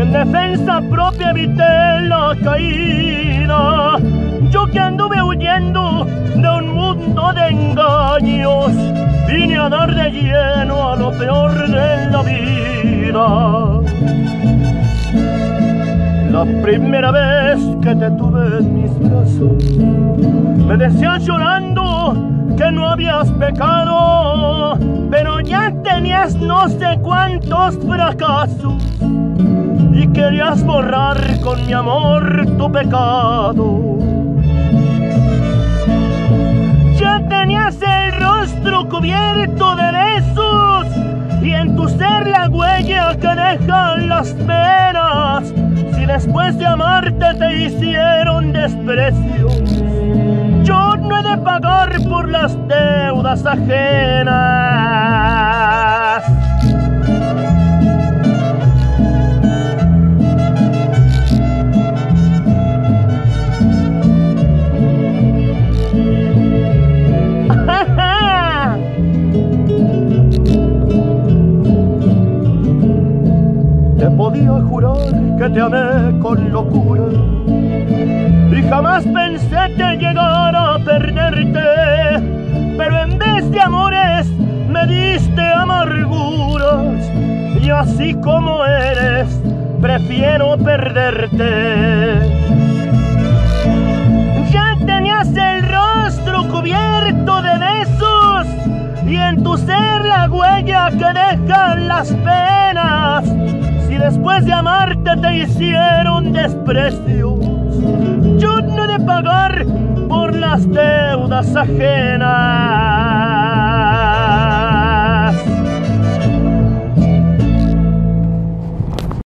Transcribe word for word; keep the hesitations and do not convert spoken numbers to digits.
En defensa propia evité la caída, yo que anduve huyendo de un mundo de engaños, vine a dar de lleno a lo peor de la vida. La primera vez que te tuve en mis brazos, me decías llorando que no habías pecado, pero ya tenías no sé cuántos fracasos y querías borrar con mi amor tu pecado. Ya tenías el rostro cubierto de besos y en tu ser la huella que dejan las penas, si después de amarte te hicieron desprecio. Yo no he de pagar por las deudas ajenas. Te podía jurar que te amé con locura y jamás pensé que llegara a perderte, pero en vez de amores me diste amarguras y así como eres prefiero perderte. Ya tenías el rostro cubierto de besos y en tu ser la huella que dejan las penas, si después de amarte te hicieron desprecios. Yo no he de pagar por las deudas ajenas.